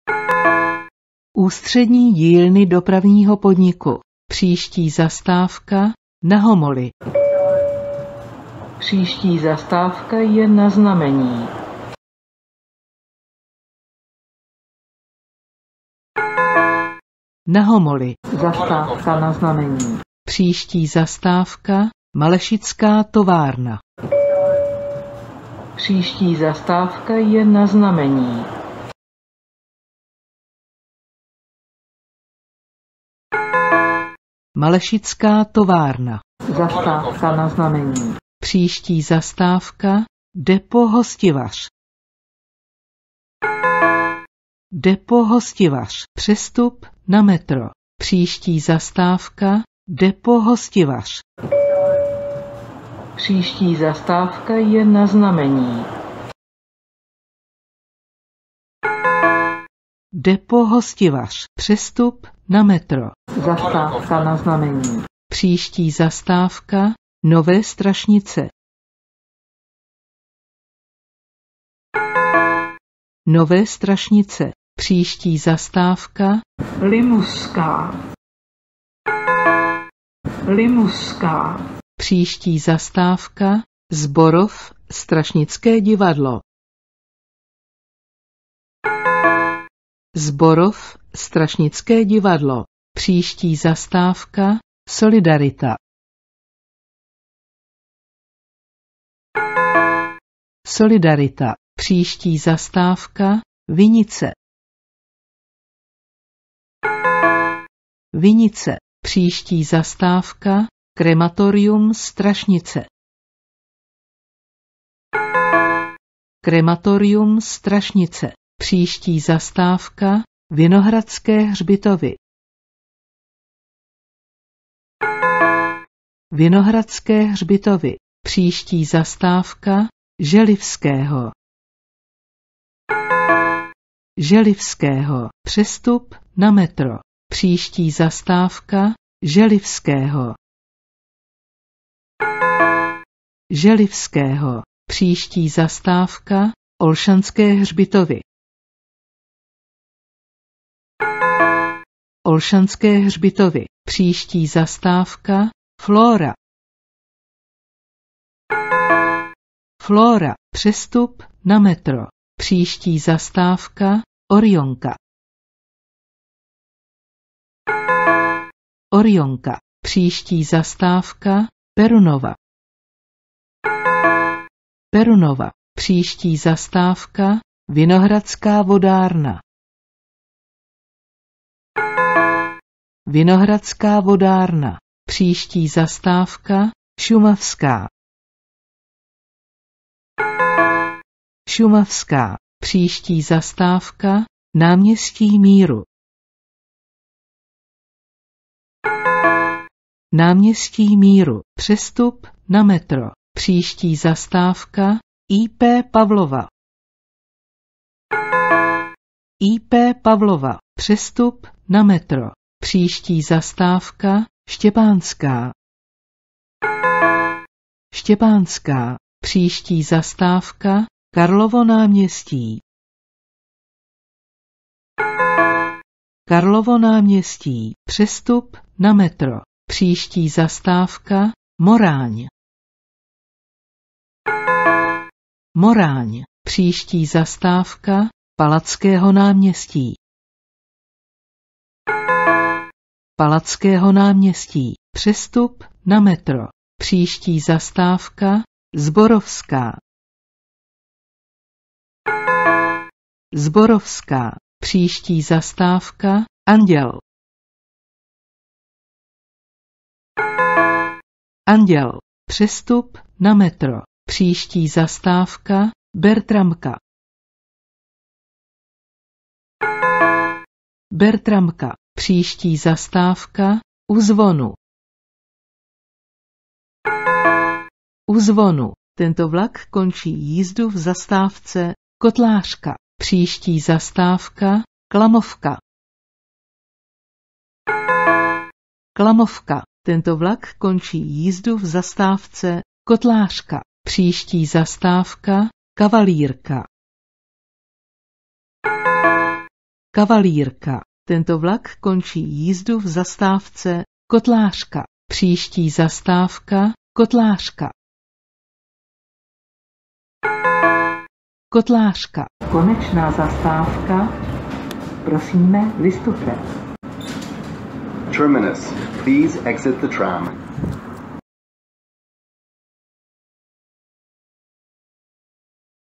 Ústřední dílny dopravního podniku. Příští zastávka Na Homoli. Příští zastávka je Na Znamení. Na Homoli. Zastávka Na Znamení. Příští zastávka Malešická továrna. Příští zastávka je Na Znamení. Malešická továrna. Zastávka Na Znamení. Příští zastávka Depo Hostivař. Depo Hostivař. Přestup na metro. Příští zastávka Depo Hostivař. Příští zastávka je Na Znamení. Depo Hostivař. Přestup na metro. Zastávka Na Znamení. Příští zastávka Nové Strašnice. Nové Strašnice. Příští zastávka Limuská. Limuská. Příští zastávka Zborov Strašnické divadlo. Zborov Strašnické divadlo. Příští zastávka Solidarita. Solidarita. Příští zastávka Vinice. Vinice. Příští zastávka Krematorium Strašnice. Krematorium Strašnice. Příští zastávka Vinohradské hřbitovy. Vinohradské hřbitovy. Příští zastávka Želivského. Želivského. Přestup na metro. Příští zastávka Želivského. Želivského. Příští zastávka Olšanské hřbitovy. Olšanské hřbitovy. Příští zastávka Flóra. Flóra. Přestup na metro. Příští zastávka Orionka. Orionka. Příští zastávka Perunova. Perunova. Příští zastávka Vinohradská vodárna. Vinohradská vodárna. Příští zastávka Šumavská. Šumavská. Příští zastávka Náměstí Míru. Náměstí Míru. Přestup na metro. Příští zastávka IP Pavlova. IP Pavlova. Přestup na metro. Příští zastávka Štěpánská. Štěpánská. Příští zastávka Karlovo náměstí. Karlovo náměstí. Přestup na metro. Příští zastávka Moráň. Moráň. Příští zastávka Palackého náměstí. Palackého náměstí. Přestup na metro. Příští zastávka Zborovská. Zborovská. Příští zastávka Anděl. Anděl. Přestup na metro. Příští zastávka Bertramka. Bertramka. Příští zastávka U zvonu. U zvonu. Tento vlak končí jízdu v zastávce Kotlářka. Příští zastávka Klamovka. Klamovka. Tento vlak končí jízdu v zastávce Kotlářka. Příští zastávka Kavalírka. Kavalírka. Tento vlak končí jízdu v zastávce Kotlářka. Příští zastávka Kotlářka. Kotlářka. Konečná zastávka. Prosíme, vystupte. Terminus. Please exit the tram.